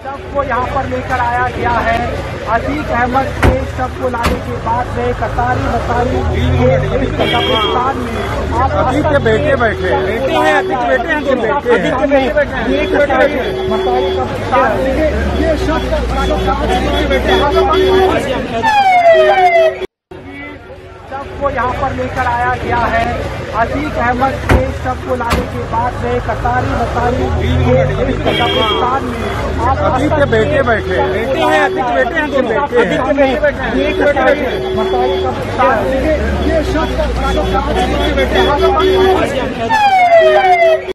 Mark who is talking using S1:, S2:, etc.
S1: सबको यहाँ पर लेकर आया गया है। अतीक अहमद के सबको लाने के बाद में कतारी बतारी कब्रिस्तान में
S2: अतीक के बेटे बैठे हैं, अतीक के बेटे हैं, अतीक के बेटे बैठे हैं,
S1: बतारी कब्रिस्तान में ये सबको यहाँ पर लेकर आया गया है। अतीक अहमद के सबको लाने के बाद में कतारी बतारी कब्रिस्तान में
S2: अतीक के बेटे बैठे हैं, अतीक के बेटे हैं, अतीक के बेटे बैठे हैं,
S1: बतारी कब्रिस्तान में ये